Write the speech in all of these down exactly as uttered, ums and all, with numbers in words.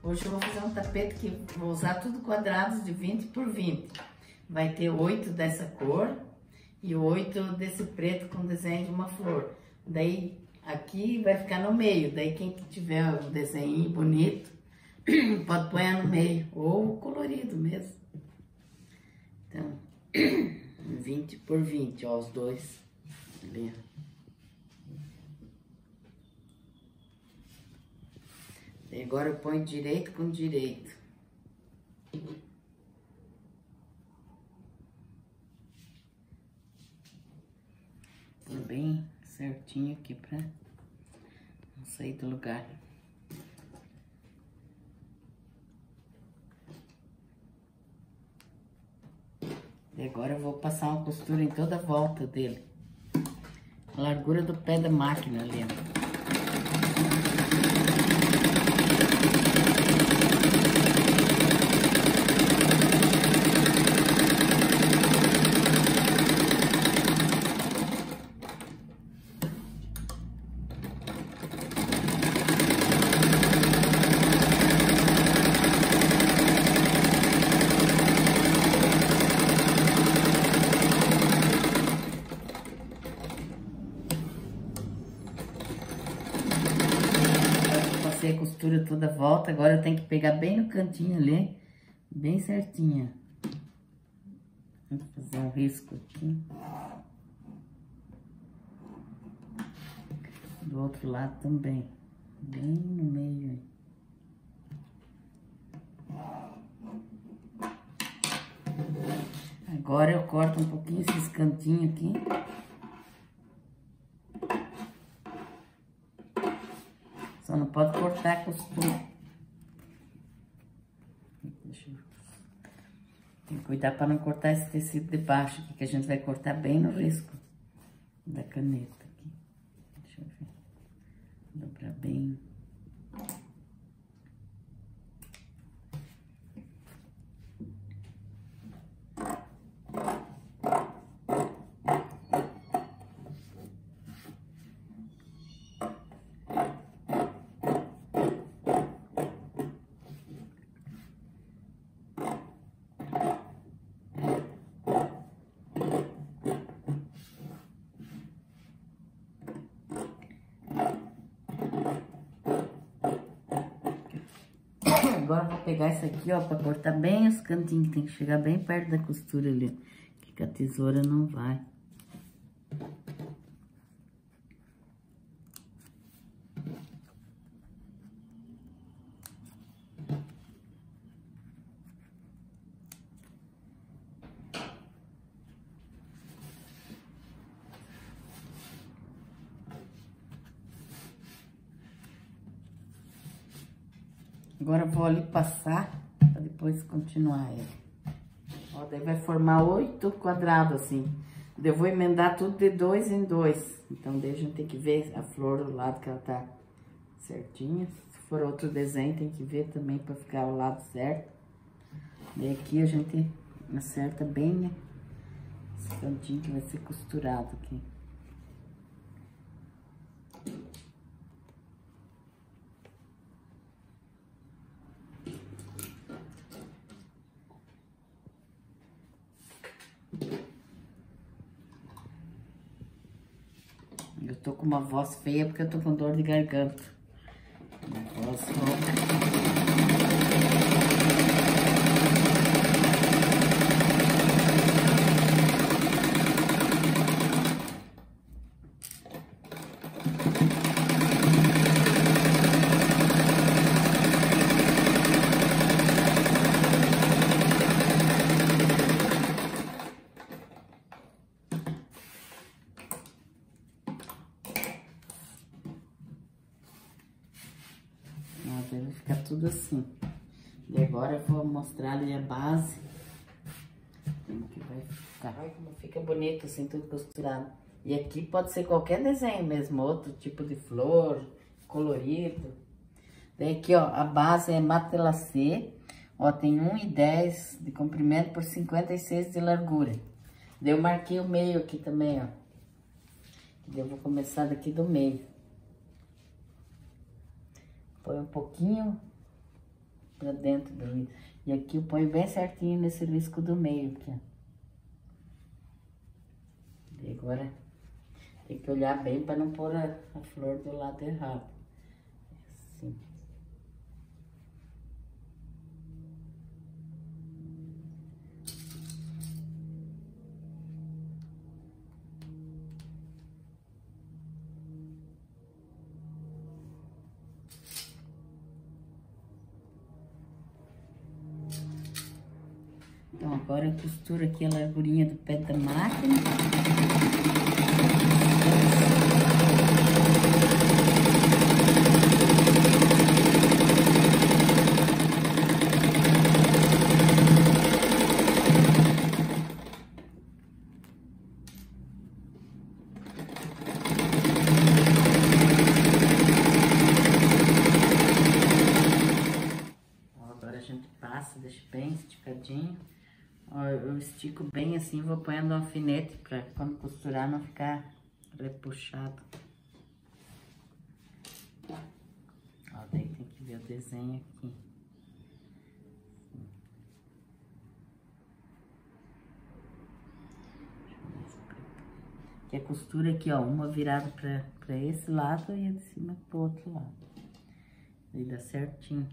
Hoje eu vou fazer um tapete que vou usar tudo quadrados de vinte por vinte. Vai ter oito dessa cor e oito desse preto com desenho de uma flor. Daí aqui vai ficar no meio, daí quem tiver um desenho bonito pode pôr no meio, ou colorido mesmo. Então, vinte por vinte, ó, os dois. Ali. E agora eu ponho direito com direito. Põe bem certinho aqui pra não sair do lugar. E agora eu vou passar uma costura em toda a volta dele. A largura do pé da máquina ali, ó. A costura toda a volta, agora eu tenho que pegar bem no cantinho ali, bem certinha. Vou fazer um risco aqui. Do outro lado também, bem no meio. Agora eu corto um pouquinho esses cantinhos aqui. Só não pode cortar a costura. Deixa eu... Tem que cuidar para não cortar esse tecido de baixo aqui, que a gente vai cortar bem no risco da caneta aqui. Deixa eu ver. Dobrar bem. Agora eu vou pegar isso aqui, ó, pra cortar bem os cantinhos, tem que chegar bem perto da costura ali, que a tesoura não vai. Agora eu vou ali passar, pra depois continuar ele. Ó, daí vai formar oito quadrados assim. Daí eu vou emendar tudo de dois em dois. Então, daí a gente tem que ver a flor do lado que ela tá certinha. Se for outro desenho, tem que ver também pra ficar ao lado certo. Daí aqui a gente acerta bem, né? Esse cantinho que vai ser costurado aqui. Eu tô com uma voz feia porque eu tô com dor de garganta. Uma voz rouca. Deve ficar tudo assim. E agora eu vou mostrar ali a base. Como que vai ficar. Olha como fica bonito assim, tudo costurado. E aqui pode ser qualquer desenho mesmo, outro tipo de flor, colorido. Daí aqui, ó, a base é matelacê. Ó, tem um e dez de comprimento por cinquenta e seis de largura. Daí eu marquei o meio aqui também, ó. Daí eu vou começar daqui do meio. Põe um pouquinho pra dentro do risco. E aqui eu ponho bem certinho nesse risco do meio aqui, ó. E agora tem que olhar bem para não pôr a, a flor do lado errado. Assim. Então, agora eu costuro aqui a largurinha do pé da máquina. Agora a gente passa, deixa bem esticadinho. Eu estico bem assim, vou ponhando um alfinete para quando costurar não ficar repuxado. Ó, daí tem que ver o desenho aqui. Que a costura aqui, ó, uma virada para para esse lado e a de cima pro outro lado. Aí dá certinho.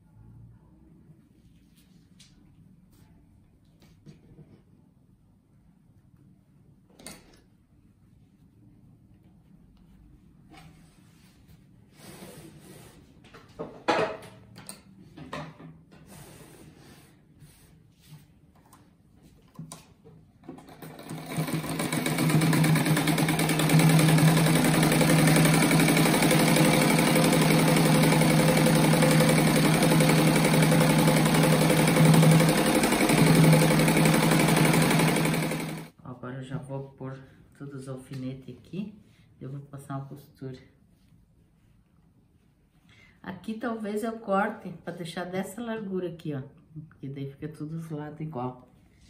Já vou pôr todos os alfinetes aqui, eu vou passar uma costura. Aqui talvez eu corte para deixar dessa largura aqui, ó, porque daí fica todos os lados igual.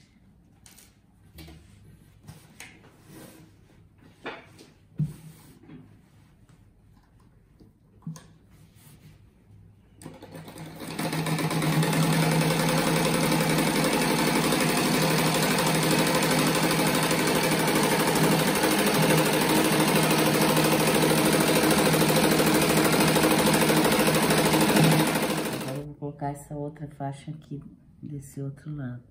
Essa outra faixa aqui desse outro lado.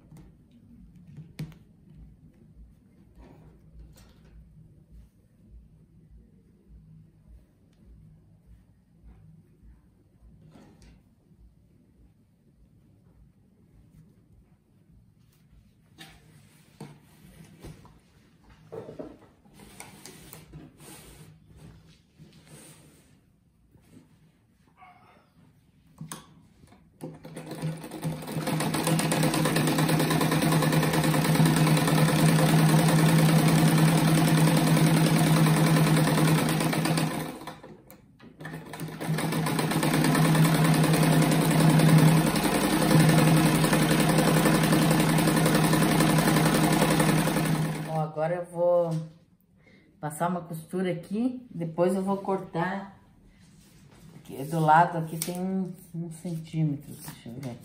Agora eu vou passar uma costura aqui, depois eu vou cortar. Aqui, do lado aqui tem um, um centímetro, deixa eu ver.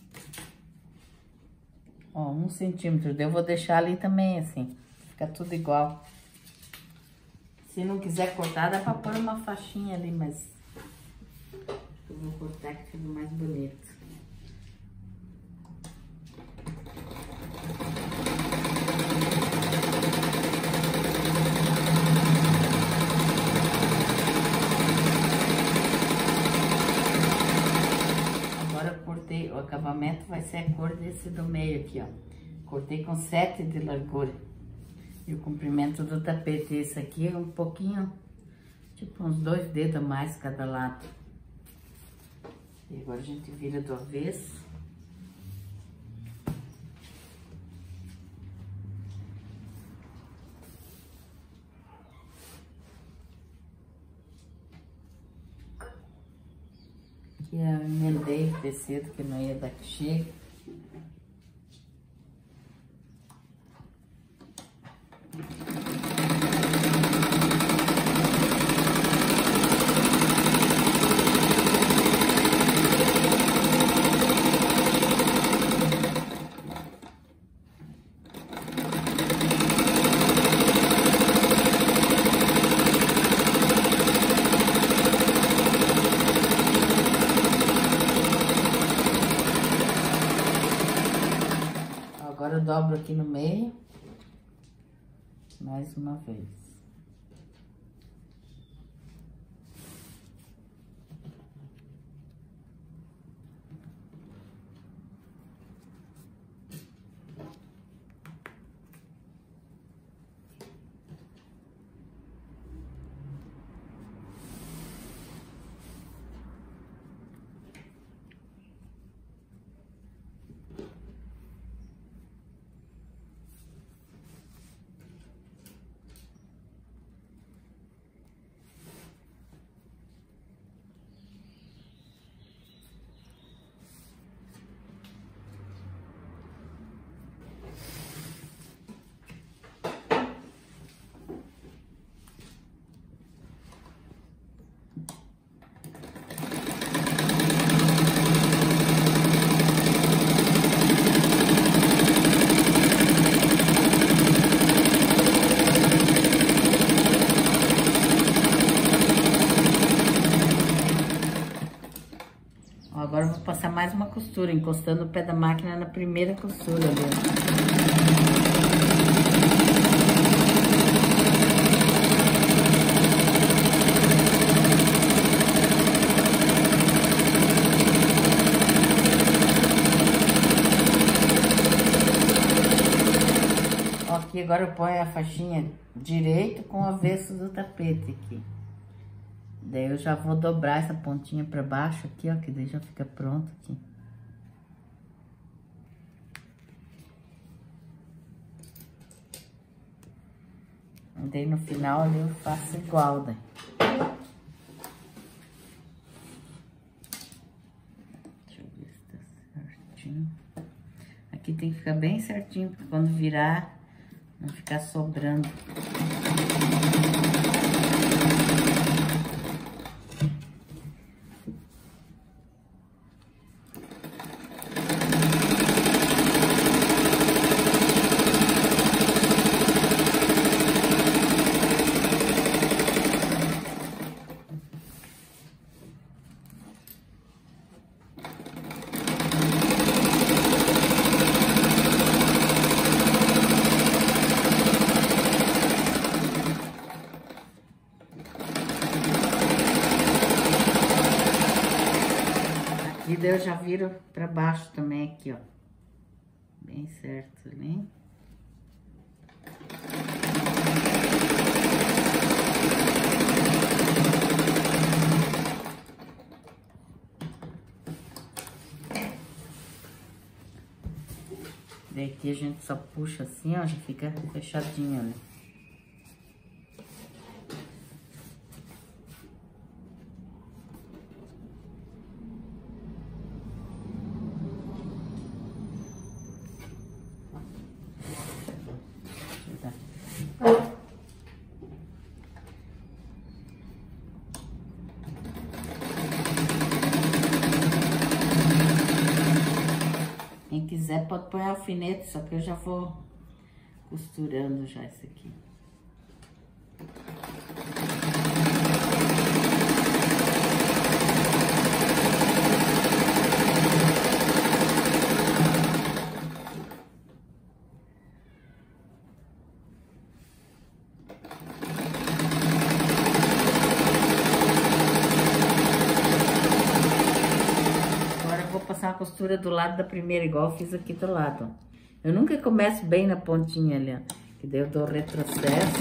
Ó, um centímetro, eu vou deixar ali também assim, fica tudo igual. Se não quiser cortar, dá pra pôr uma faixinha ali, mas eu vou cortar que fica mais bonito. O acabamento vai ser a cor desse do meio aqui, ó. Cortei com sete de largura. E o comprimento do tapete, esse aqui é um pouquinho, tipo uns dois dedos a mais cada lado. E agora a gente vira do avesso. Aqui eu emendei o tecido que não ia dar que chega. dobro aqui no meio. Mais uma vez. Agora eu vou passar mais uma costura, encostando o pé da máquina na primeira costura ali. Ó, aqui agora eu ponho a faixinha direito com o avesso do tapete aqui. Daí eu já vou dobrar essa pontinha pra baixo aqui, ó, que daí já fica pronto aqui. E daí no final ali eu faço igual, daí. Deixa eu ver se tá certinho. Aqui tem que ficar bem certinho, porque quando virar, não ficar sobrando. E daí eu já viro pra baixo também aqui, ó. Bem certo ali. Daí aqui a gente só puxa assim, ó, já fica fechadinho ali. Quem quiser pode pôr alfinete, só que eu já vou costurando já esse aqui. Passar a costura do lado da primeira, igual eu fiz aqui do lado, ó. Eu nunca começo bem na pontinha ali, ó, que daí eu dou retrocesso.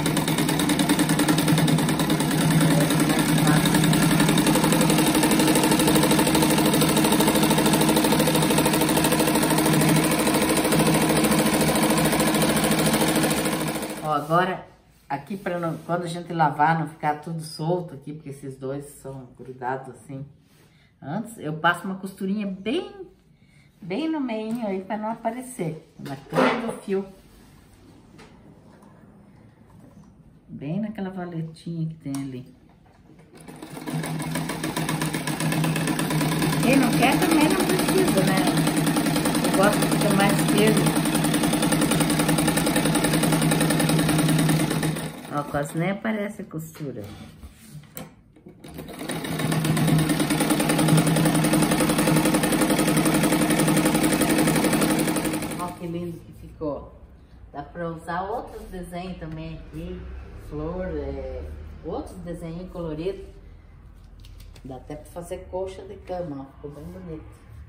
Ó, agora, aqui para não, quando a gente lavar, não ficar tudo solto aqui, porque esses dois são grudados assim. Antes, eu passo uma costurinha bem, bem no meio aí, para não aparecer. Na cama do fio. Bem naquela valetinha que tem ali. Quem não quer também não precisa, né? Eu gosto de ficar mais firme. Ó, quase nem aparece a costura. Que lindo que fica. ficou. Dá pra usar outros desenhos também aqui, flor, é, outros desenhos coloridos. Dá até pra fazer colcha de cama, ó, ficou bem bonito.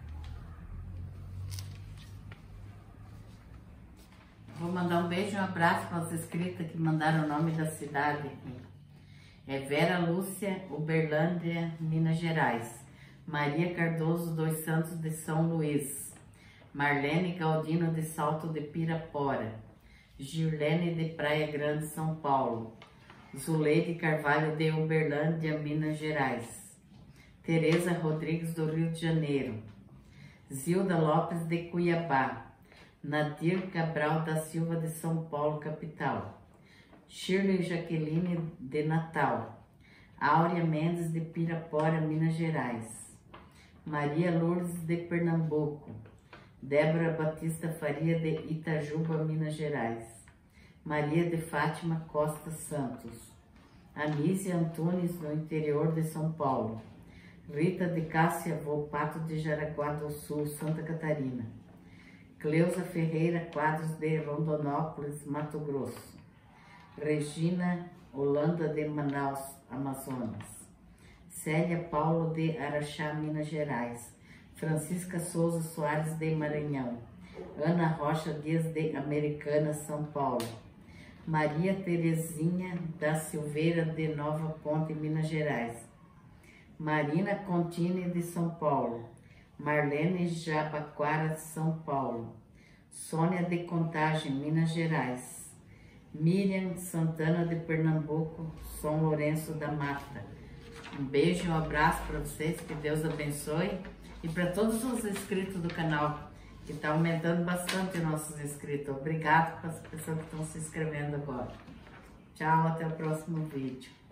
Vou mandar um beijo e um abraço para os inscritos que mandaram o nome da cidade aqui. É Vera Lúcia, Uberlândia, Minas Gerais. Maria Cardoso dos Santos de São Luís. Marlene Galdino de Salto de Pirapora. Girlene de Praia Grande, São Paulo. Zuleide Carvalho de Uberlândia, Minas Gerais. Tereza Rodrigues do Rio de Janeiro. Zilda Lopes de Cuiabá. Nadir Cabral da Silva de São Paulo, capital. Shirley Jaqueline de Natal. Áurea Mendes de Pirapora, Minas Gerais. Maria Lourdes de Pernambuco. Débora Batista Faria de Itajuba, Minas Gerais. Maria de Fátima Costa Santos. Anísia Antunes, no interior de São Paulo. Rita de Cássia Volpato de Jaraguá do Sul, Santa Catarina. Cleusa Ferreira Quadros de Rondonópolis, Mato Grosso. Regina Holanda de Manaus, Amazonas. Célia Paulo de Araxá, Minas Gerais. Francisca Souza Soares de Maranhão. Ana Rocha Dias de Americana, São Paulo. Maria Terezinha da Silveira de Nova Ponte, Minas Gerais. Marina Contini de São Paulo. Marlene Jabaquara, São Paulo. Sônia de Contagem, Minas Gerais. Miriam Santana de Pernambuco, São Lourenço da Mata. Um beijo e um abraço para vocês, que Deus abençoe. E para todos os inscritos do canal, que está aumentando bastante nossos inscritos. Obrigado para as pessoas que estão se inscrevendo agora. Tchau, até o próximo vídeo.